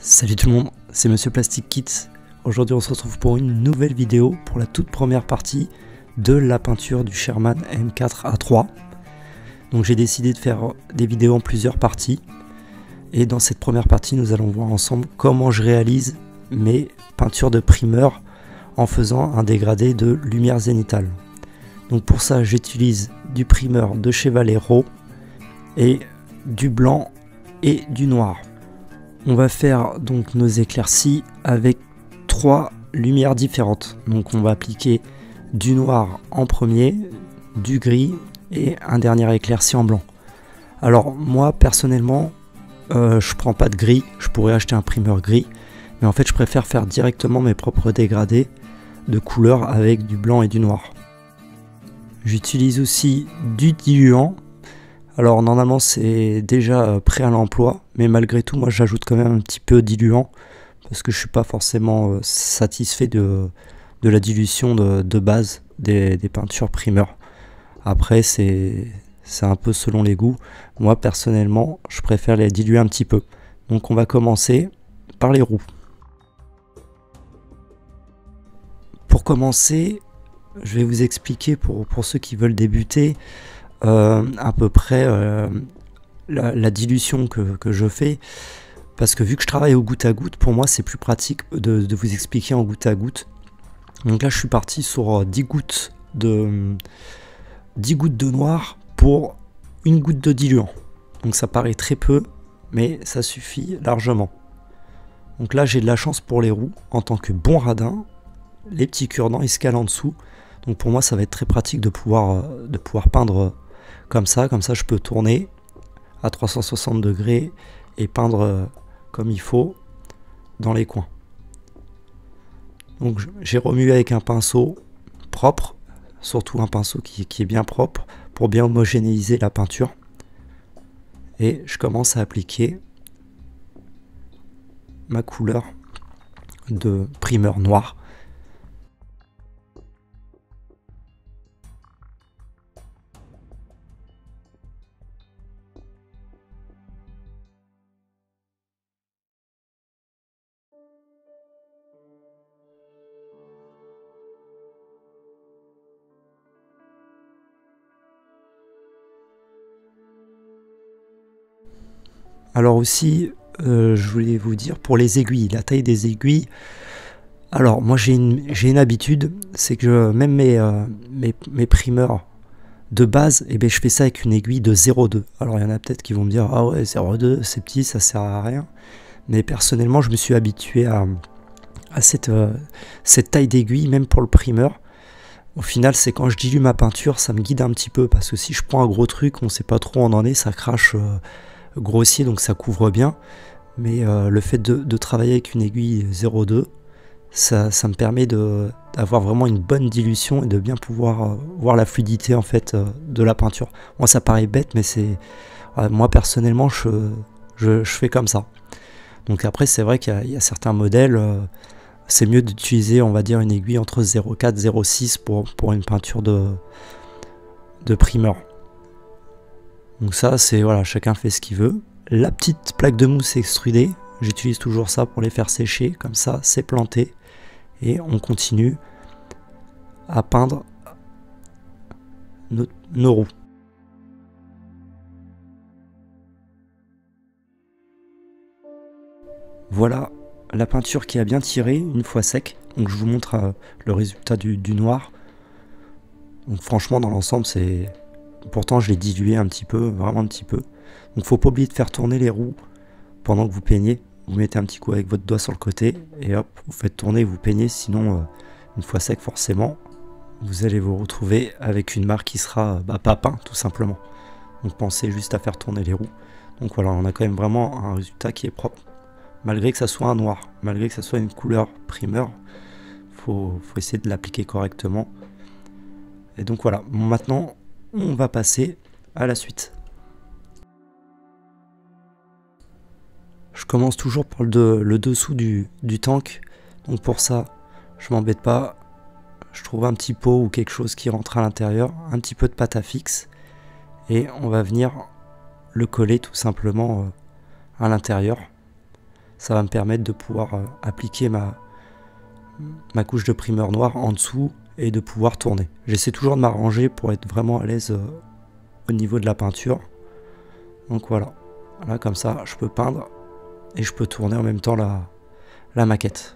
Salut tout le monde, c'est Monsieur Plastic Kit. Aujourd'hui on se retrouve pour une nouvelle vidéo pour la toute première partie de la peinture du Sherman M4A3. Donc j'ai décidé de faire des vidéos en plusieurs parties. Et dans cette première partie nous allons voir ensemble comment je réalise mes peintures de primeur en faisant un dégradé de lumière zénithale. Donc pour ça j'utilise du primeur de chez Vallejo et du blanc et du noir. On va faire donc nos éclaircies avec 3 lumières différentes. Donc on va appliquer du noir en premier, du gris et un dernier éclairci en blanc. Alors moi personnellement je prends pas de gris, je pourrais acheter un primeur gris, mais en fait je préfère faire directement mes propres dégradés de couleurs avec du blanc et du noir. J'utilise aussi du diluant. Alors normalement c'est déjà prêt à l'emploi, mais malgré tout moi j'ajoute quand même un petit peu diluant parce que je suis pas forcément satisfait de la dilution de base des peintures primeurs. Après c'est un peu selon les goûts. Moi personnellement je préfère les diluer un petit peu. Donc on va commencer par les roues. Pour commencer, je vais vous expliquer pour ceux qui veulent débuter à peu près la dilution que je fais, parce que vu que je travaille au goutte à goutte, pour moi c'est plus pratique de vous expliquer en goutte à goutte. Donc là je suis parti sur 10 gouttes de noir pour une goutte de diluant. Donc ça paraît très peu, mais ça suffit largement. Donc là j'ai de la chance pour les roues, en tant que bon radin, les petits cure-dents ils se calent en dessous. Donc pour moi ça va être très pratique de pouvoir peindre comme ça je peux tourner à 360 degrés et peindre comme il faut dans les coins. Donc j'ai remué avec un pinceau propre, surtout un pinceau qui est bien propre pour bien homogénéiser la peinture. Et je commence à appliquer ma couleur de primeur noir. Alors aussi, je voulais vous dire pour les aiguilles, la taille des aiguilles. Alors moi j'ai une habitude, c'est que même mes primeurs de base, eh bien, je fais ça avec une aiguille de 0,2. Alors il y en a peut-être qui vont me dire ah ouais 0,2 c'est petit, ça sert à rien. Mais personnellement je me suis habitué à cette taille d'aiguille, même pour le primeur. Au final c'est quand je dilue ma peinture, ça me guide un petit peu, parce que si je prends un gros truc, on sait pas trop où on en est, ça crache grossier, donc ça couvre bien. Mais le fait de travailler avec une aiguille 0,2, ça me permet d'avoir vraiment une bonne dilution et de bien pouvoir voir la fluidité en fait de la peinture. Moi ça paraît bête, mais c'est moi personnellement je fais comme ça. Donc après c'est vrai qu'il y a certains modèles, c'est mieux d'utiliser on va dire une aiguille entre 0,4 0,6 pour une peinture de primeur. Donc ça c'est voilà, chacun fait ce qu'il veut. La petite plaque de mousse extrudée, j'utilise toujours ça pour les faire sécher, comme ça c'est planté. Et on continue à peindre nos roues. Voilà la peinture qui a bien tiré une fois sec. Donc je vous montre le résultat du noir. Donc franchement dans l'ensemble c'est... Pourtant je l'ai dilué un petit peu, vraiment un petit peu. Donc faut pas oublier de faire tourner les roues pendant que vous peignez. Vous mettez un petit coup avec votre doigt sur le côté et hop, vous faites tourner, vous peignez. Sinon, une fois sec, forcément, vous allez vous retrouver avec une marque qui sera pas peinte, tout simplement. Donc pensez juste à faire tourner les roues. Donc voilà, on a quand même vraiment un résultat qui est propre. Malgré que ça soit un noir, malgré que ça soit une couleur primeur, faut essayer de l'appliquer correctement. Et donc voilà, maintenant, on va passer à la suite. Je commence toujours par le dessous du tank. Donc pour ça, je m'embête pas. Je trouve un petit pot ou quelque chose qui rentre à l'intérieur, un petit peu de pâte à fixe. Et on va venir le coller tout simplement à l'intérieur. ça va me permettre de pouvoir appliquer ma couche de primeur noir en dessous et de pouvoir tourner. J'essaie toujours de m'arranger pour être vraiment à l'aise au niveau de la peinture. Donc voilà, là comme ça je peux peindre et je peux tourner en même temps la maquette.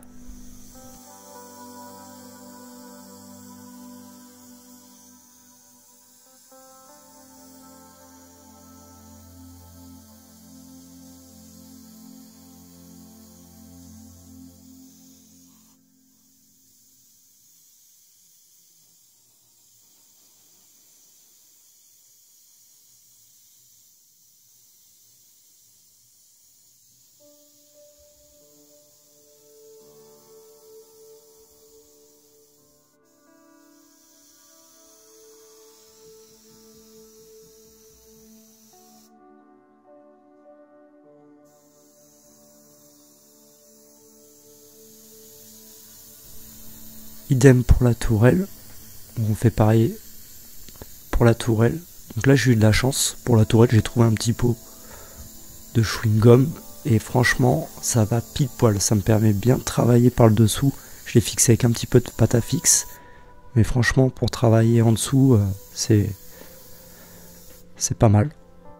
Idem pour la tourelle, on fait pareil pour la tourelle. Donc là j'ai eu de la chance, pour la tourelle j'ai trouvé un petit pot de chewing-gum et franchement ça va pile poil, ça me permet bien de travailler par le dessous. Je l'ai fixé avec un petit peu de pâte à fixe, mais franchement pour travailler en dessous c'est pas mal.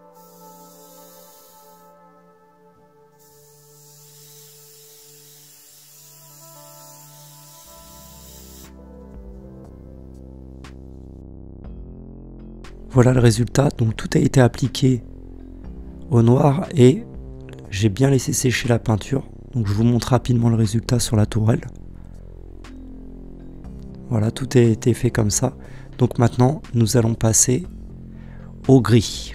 Voilà le résultat, donc tout a été appliqué au noir et j'ai bien laissé sécher la peinture. Donc je vous montre rapidement le résultat sur la tourelle. Voilà, tout a été fait comme ça. Donc maintenant, nous allons passer au gris.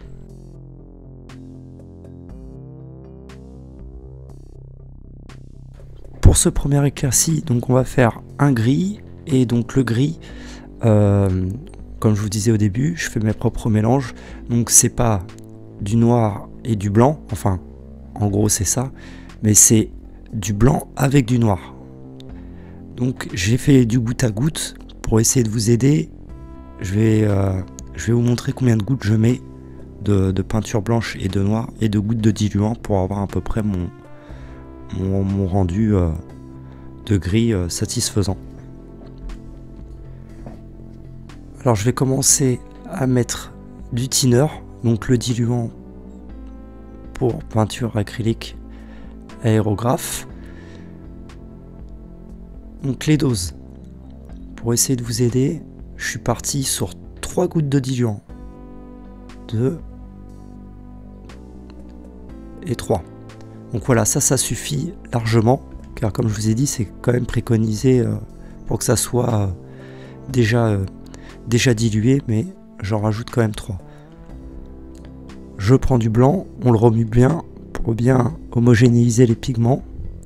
Pour ce premier éclairci, donc on va faire un gris et donc le gris. Comme je vous disais au début, je fais mes propres mélanges, donc c'est pas du noir et du blanc, enfin en gros c'est ça, mais c'est du blanc avec du noir. Donc j'ai fait du goutte à goutte pour essayer de vous aider. Je vais vous montrer combien de gouttes je mets de peinture blanche et de noir et de gouttes de diluant pour avoir à peu près mon rendu de gris satisfaisant. Alors je vais commencer à mettre du thinner, donc le diluant pour peinture acrylique aérographe. Donc les doses, pour essayer de vous aider, je suis parti sur 3 gouttes de diluant, 2 et 3. Donc voilà, ça suffit largement, car comme je vous ai dit, c'est quand même préconisé pour que ça soit déjà dilué, mais j'en rajoute quand même 3. Je prends du blanc, on le remue bien pour bien homogénéiser les pigments.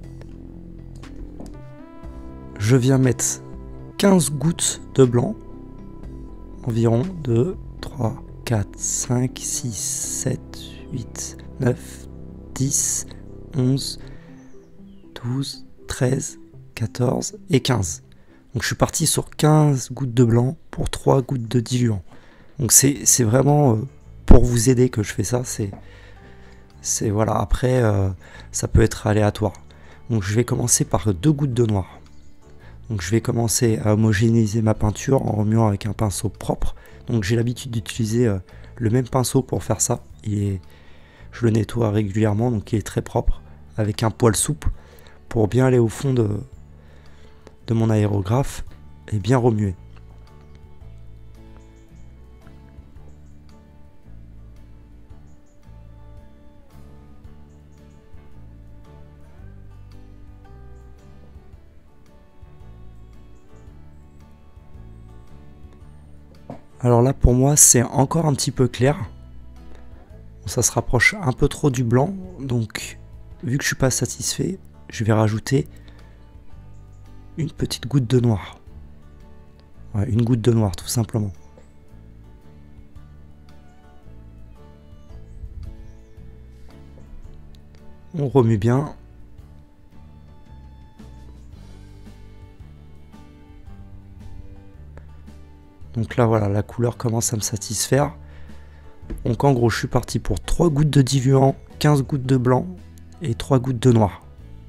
Je viens mettre 15 gouttes de blanc, environ 2, 3, 4, 5, 6, 7, 8, 9, 10, 11, 12, 13, 14 et 15. Donc je suis parti sur 15 gouttes de blanc pour 3 gouttes de diluant. Donc c'est vraiment pour vous aider que je fais ça. C'est voilà, après ça peut être aléatoire. Donc je vais commencer par 2 gouttes de noir. Donc je vais commencer à homogénéiser ma peinture en remuant avec un pinceau propre. Donc j'ai l'habitude d'utiliser le même pinceau pour faire ça. Je le nettoie régulièrement, donc il est très propre, avec un poil souple pour bien aller au fond de mon aérographe et bien remuer. Alors là pour moi c'est encore un petit peu clair. Ça se rapproche un peu trop du blanc, donc vu que je suis pas satisfait, je vais rajouter une petite goutte de noir. Ouais, une goutte de noir tout simplement. On remue bien. Donc là voilà, la couleur commence à me satisfaire. Donc en gros je suis parti pour 3 gouttes de diluant, 15 gouttes de blanc et 3 gouttes de noir.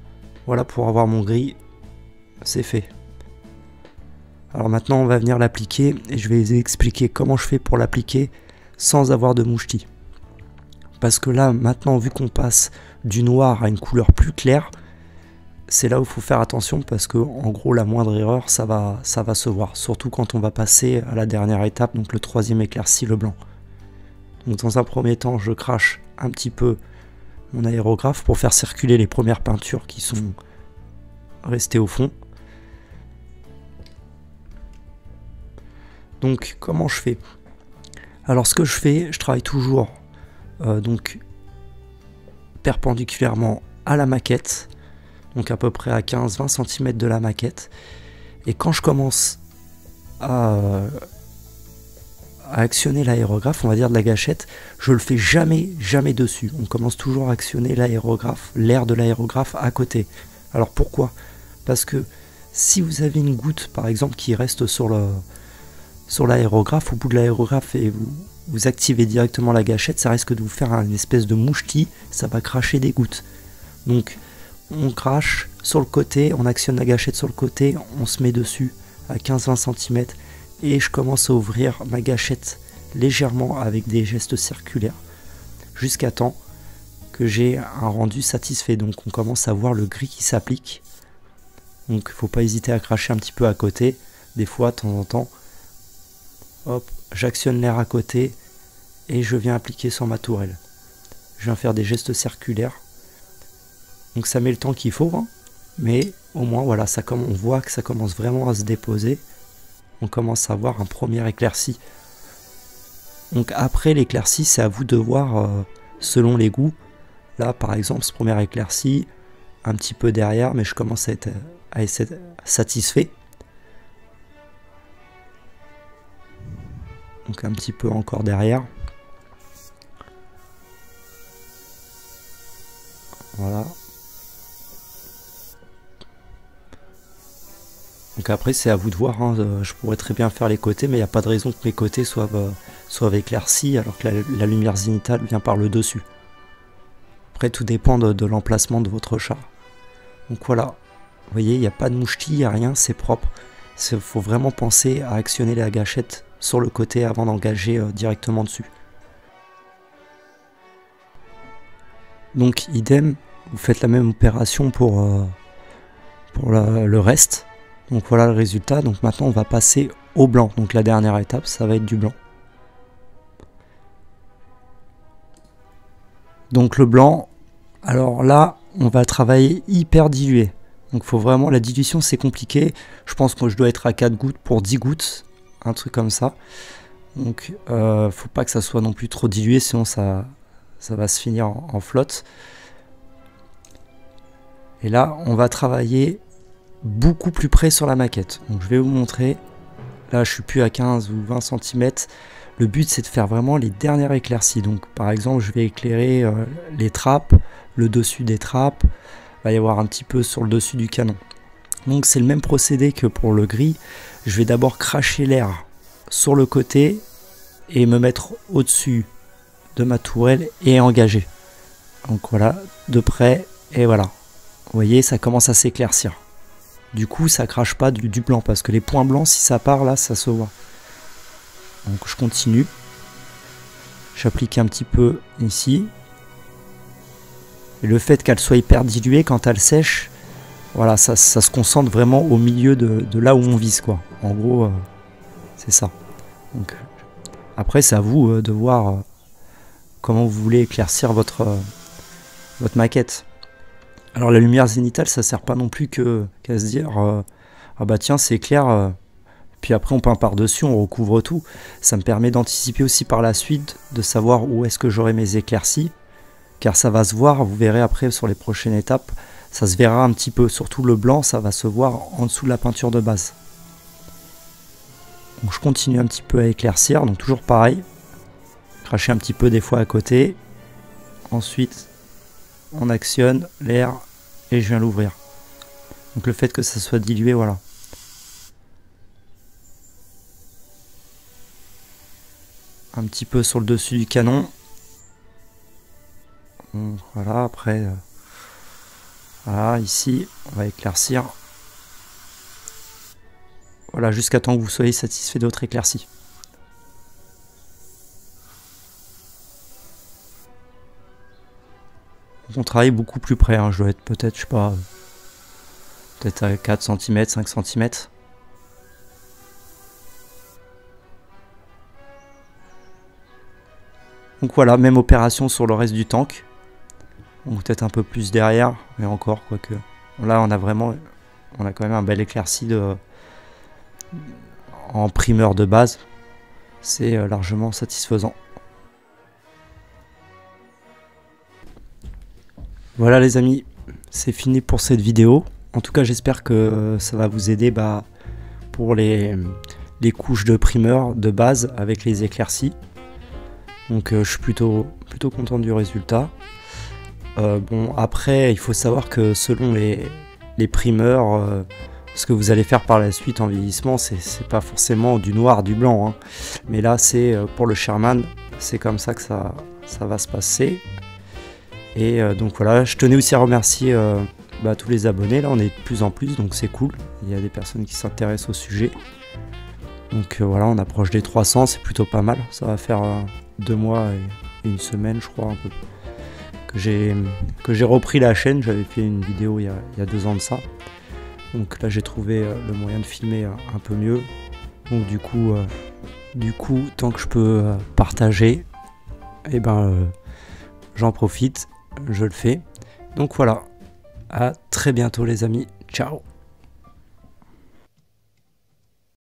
Voilà, pour avoir mon gris, c'est fait. Alors maintenant on va venir l'appliquer et je vais vous expliquer comment je fais pour l'appliquer sans avoir de mouchetis. Parce que là maintenant, vu qu'on passe du noir à une couleur plus claire, c'est là où il faut faire attention, parce que en gros la moindre erreur ça va se voir, surtout quand on va passer à la dernière étape, donc le troisième éclairci, le blanc. Donc dans un premier temps je crache un petit peu mon aérographe pour faire circuler les premières peintures qui sont restées au fond. Donc comment je fais? Alors ce que je fais, je travaille toujours donc perpendiculairement à la maquette, donc à peu près à 15-20 cm de la maquette. Et quand je commence à actionner l'aérographe, on va dire de la gâchette, je le fais jamais dessus. On commence toujours à actionner l'aérographe, l'air de l'aérographe à côté. Alors pourquoi? Parce que si vous avez une goutte par exemple qui reste sur l'aérographe, au bout de l'aérographe, et vous activez directement la gâchette, ça risque de vous faire une espèce de mouchetis, ça va cracher des gouttes. Donc on crache sur le côté, on actionne la gâchette sur le côté, on se met dessus à 15-20 cm et je commence à ouvrir ma gâchette légèrement avec des gestes circulaires jusqu'à temps que j'ai un rendu satisfait. Donc on commence à voir le gris qui s'applique. Donc il ne faut pas hésiter à cracher un petit peu à côté, des fois de temps en temps. Hop, j'actionne l'air à côté et je viens appliquer sur ma tourelle. Je viens faire des gestes circulaires. Donc ça met le temps qu'il faut, hein, mais au moins voilà, on voit que ça commence vraiment à se déposer. On commence à avoir un premier éclairci. Donc après l'éclairci, c'est à vous de voir selon les goûts. Là par exemple, ce premier éclairci, un petit peu derrière, mais je commence à être satisfait. Donc un petit peu encore derrière. Voilà. Donc après c'est à vous de voir, hein. Je pourrais très bien faire les côtés, mais il n'y a pas de raison que mes côtés soient éclaircis alors que la lumière zénithale vient par le dessus. Après tout dépend de l'emplacement de votre char. Donc voilà, vous voyez, il n'y a pas de mouchetis, il n'y a rien, c'est propre. Il faut vraiment penser à actionner la gâchette sur le côté avant d'engager directement dessus. Donc idem, vous faites la même opération pour le reste. Donc voilà le résultat. Donc maintenant on va passer au blanc. Donc la dernière étape, ça va être du blanc. Donc le blanc, alors là on va travailler hyper dilué. Donc faut vraiment, la dilution c'est compliqué. Je pense que je dois être à 4 gouttes pour 10 gouttes, un truc comme ça. Donc faut pas que ça soit non plus trop dilué, sinon ça va se finir en flotte. Et là on va travailler beaucoup plus près sur la maquette. Donc je vais vous montrer. Là je suis plus à 15 ou 20 cm. Le but c'est de faire vraiment les dernières éclaircies. Donc par exemple je vais éclairer les trappes, le dessus des trappes. Il va y avoir un petit peu sur le dessus du canon. Donc c'est le même procédé que pour le gris. Je vais d'abord cracher l'air sur le côté et me mettre au-dessus de ma tourelle et engager. Donc voilà, de près, et voilà. Vous voyez, ça commence à s'éclaircir. Du coup, ça crache pas du blanc, parce que les points blancs, si ça part là, ça se voit. Donc je continue. J'applique un petit peu ici. Et le fait qu'elle soit hyper diluée, quand elle sèche, voilà, ça se concentre vraiment au milieu de là où on vise, quoi. En gros, c'est ça. Donc, après, c'est à vous de voir comment vous voulez éclaircir votre maquette. Alors la lumière zénithale, ça sert pas non plus qu'à se dire ah bah tiens c'est clair, puis après on peint par dessus, on recouvre tout. Ça me permet d'anticiper aussi par la suite, de savoir où est-ce que j'aurai mes éclaircies, car ça va se voir, vous verrez après sur les prochaines étapes, ça se verra un petit peu, surtout le blanc, ça va se voir en dessous de la peinture de base. Donc je continue un petit peu à éclaircir, donc toujours pareil, cracher un petit peu des fois à côté, ensuite on actionne l'air et je viens l'ouvrir. Donc le fait que ça soit dilué, voilà. Un petit peu sur le dessus du canon. Donc, voilà, après Voilà, ici, on va éclaircir. Voilà, jusqu'à temps que vous soyez satisfait de votre éclaircie. On travaille beaucoup plus près, hein. Je dois être peut-être, je sais pas, peut-être à 4 cm, 5 cm. Donc voilà, même opération sur le reste du tank. Donc peut-être un peu plus derrière, mais encore, quoique. Là, on a quand même un bel éclairci en primeur de base. C'est largement satisfaisant. Voilà les amis, c'est fini pour cette vidéo. En tout cas, j'espère que ça va vous aider pour les couches de primeur de base avec les éclaircies. Donc je suis plutôt content du résultat. Bon, après, il faut savoir que selon les primeurs, ce que vous allez faire par la suite en vieillissement, c'est pas forcément du noir, du blanc, hein. Mais là, c'est pour le Sherman, c'est comme ça que ça va se passer. Et donc voilà, je tenais aussi à remercier tous les abonnés. Là, on est de plus en plus, donc c'est cool. Il y a des personnes qui s'intéressent au sujet. Donc voilà, on approche des 300, c'est plutôt pas mal. Ça va faire 2 mois et 1 semaine, je crois, un peu, que j'ai repris la chaîne. J'avais fait une vidéo il y a 2 ans de ça. Donc là, j'ai trouvé le moyen de filmer un peu mieux. Donc du coup, tant que je peux partager, et j'en profite, je le fais. Donc voilà, à très bientôt les amis, ciao.